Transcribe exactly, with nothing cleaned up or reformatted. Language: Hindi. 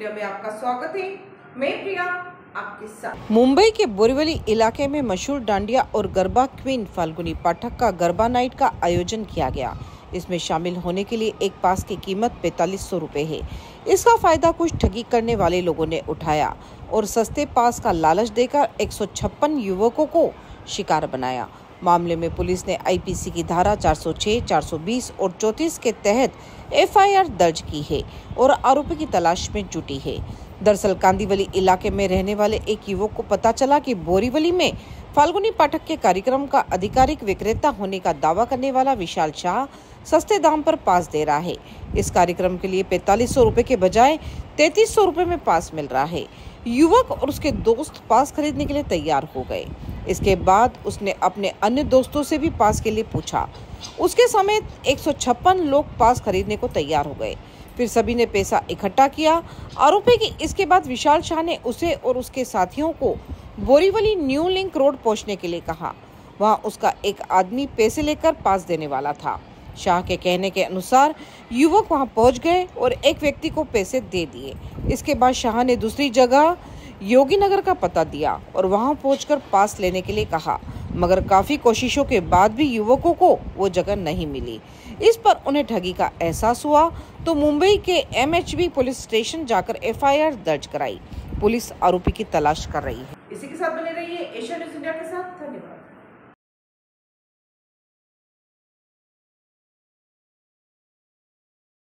मीडिया में आपका स्वागत है। मैं प्रिया आपके साथ। मुंबई के बोरीवली इलाके में मशहूर डांडिया और गरबा क्वीन फाल्गुनी पाठक का गरबा नाइट का आयोजन किया गया। इसमें शामिल होने के लिए एक पास की कीमत पैंतालीस सौ रूपए है। इसका फायदा कुछ ठगी करने वाले लोगों ने उठाया और सस्ते पास का लालच देकर एक सौ छप्पन युवकों को शिकार बनाया। मामले में पुलिस ने आई पी सी की धारा चार सौ छह, चार सौ बीस और चौंतीस के तहत एफ आई आर दर्ज की है और आरोपी की तलाश में जुटी है। दरअसल कांदीवली इलाके में रहने वाले एक युवक को पता चला कि बोरीवली में फाल्गुनी पाठक के कार्यक्रम का आधिकारिक विक्रेता होने का दावा करने वाला विशाल शाह सस्ते दाम पर पास दे रहा है। इस कार्यक्रम के लिए पैंतालीस सौ रूपए के बजाय तैतीस सौ रूपए में पास मिल रहा है। युवक और उसके दोस्त पास खरीदने के लिए तैयार हो गए। इसके बाद उसने अपने अन्य दोस्तों से भी पास के लिए पूछा। उसके समेत एक सौ छप्पन लोग पास खरीदने को तैयार हो गए। फिर सभी ने पैसा इकट्ठा किया। आरोपी की इसके बाद विशाल शाह ने उसे और उसके साथियों को बोरीवली न्यू लिंक रोड पहुंचने के लिए कहा। वहां उसका एक आदमी पैसे लेकर पास देने वाला था। शाह के कहने के अनुसार युवक वहां पहुंच गए और एक व्यक्ति को पैसे दे दिए। इसके बाद शाह ने दूसरी जगह योगी नगर का पता दिया और वहां पहुंचकर पास लेने के लिए कहा, मगर काफी कोशिशों के बाद भी युवकों को वो जगह नहीं मिली। इस पर उन्हें ठगी का एहसास हुआ तो मुंबई के M H B police station जाकर एफ आई आर दर्ज कराई। पुलिस आरोपी की तलाश कर रही है। इसी के साथ बने रहिए एशिया न्यूज़ इंडिया के साथ।